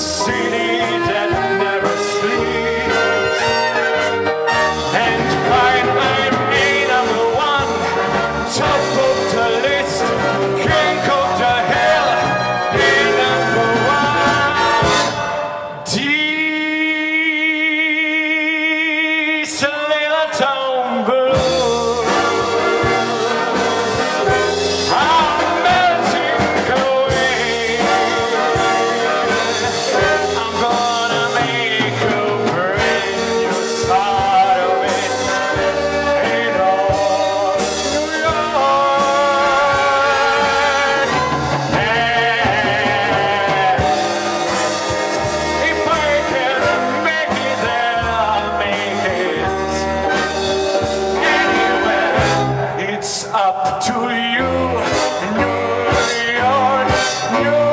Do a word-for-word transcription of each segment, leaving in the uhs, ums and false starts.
city that never sleeps, and find I'm a number one, top of the list, king of the hill, a number one. These little town blues are melting away. I'm gonna make a brand new start of it in all New York. And if I can make it there, I'll make it anywhere. It's up to you, New York, New York,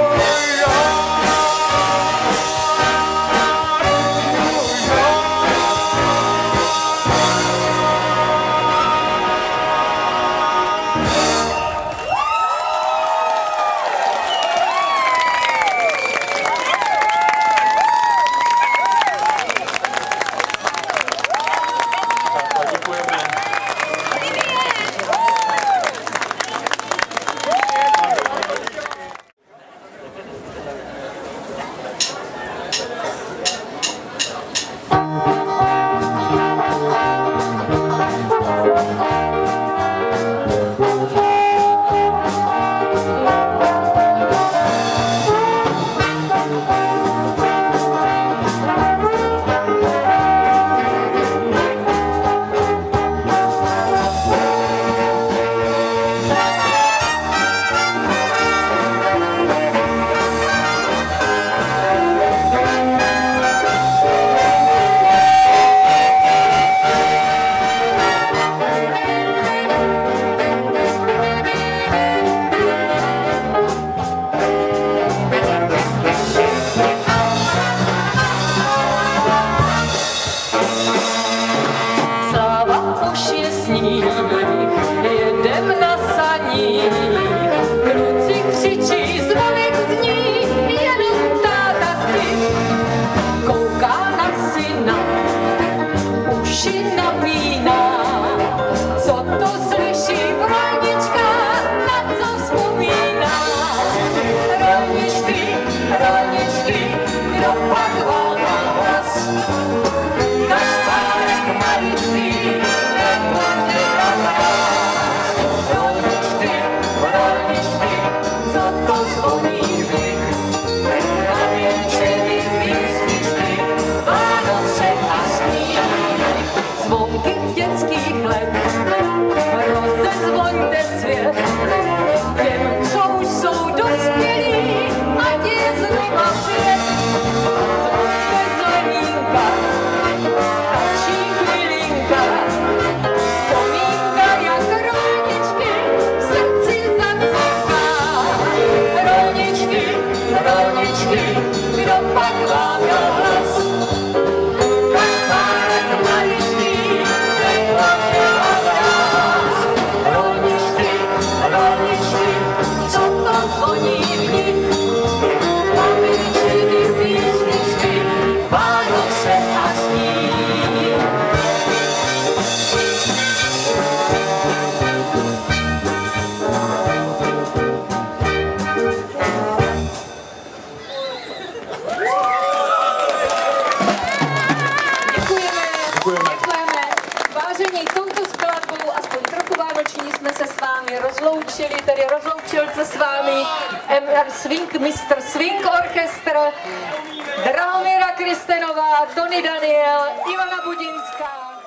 Děkujeme. Sláva už je sníh, jedem na saních, kluci křičí, zvonek zní, jenom táta zdi. Kouká na syna, uši napíná, co to slyší v rolničkách, na co vzpomíná. Rolničky, rolničky, kdo pak vám na hlas? Kašpárek maličký, neplatí na nás. Rolničky, rolničky, co to zvoní vych? Navěnčený písničky, Vánoce a sníh. Zvonky dětských let, rozezvoňte svět. Těm, co už jsou dospělí, ať je znova svět. Zvonte zlenínka, stačí chvilinka, vzpomínka jak rolničky v srdci zacvká. Rolničky, rolničky, kdo pak vám dal hlas? Kašpárek maličký, neplatí na nás. Rolničky, rolničky, co to zvoní v nich? Navěnčený písničky, Vánoce a sníh. Děkujeme, děkujeme. Vážení, touto skladbou, aspoň trochu vánoční, jsme se s vámi rozloučili, tedy rozloučil se s vámi M R Swing, mistr Swing Orchestr, Drahomíra Kristenová, Tony Daniel, Ivana Budinská.